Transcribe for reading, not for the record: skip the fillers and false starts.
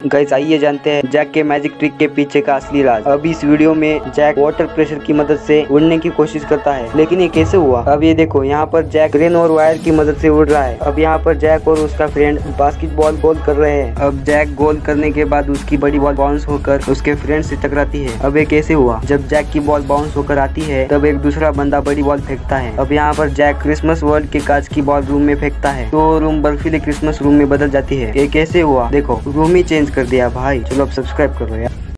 Guys आइए जानते हैं जैक के मैजिक ट्रिक के पीछे का असली राज। अब इस वीडियो में जैक वाटर प्रेशर की मदद से उड़ने की कोशिश करता है, लेकिन ये कैसे हुआ। अब ये देखो, यहाँ पर जैक क्रेन और वायर की मदद से उड़ रहा है। अब यहाँ पर जैक और उसका फ्रेंड बास्केटबॉल गोल कर रहे हैं। अब जैक गोल करने के बाद उसकी बड़ी बॉल बाउंस होकर उसके फ्रेंड से टकराती है। अब ये कैसे हुआ। जब जैक की बॉल बाउंस होकर आती है तब एक दूसरा बंदा बड़ी बॉल फेंकता है। अब यहाँ पर जैक क्रिसमस वर्ल्ड के कांच की बॉल रूम में फेंकता है तो रूम बर्फीले क्रिसमस रूम में बदल जाती है। ये कैसे हुआ। देखो, रूम ही चेंज कर दिया भाई। चलो अब सब्सक्राइब करो यार।